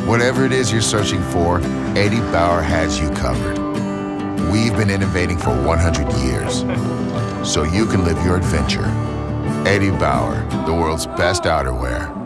Whatever it is you're searching for, Eddie Bauer has you covered. We've been innovating for 100 years, so you can live your adventure. Eddie Bauer, the world's best outerwear.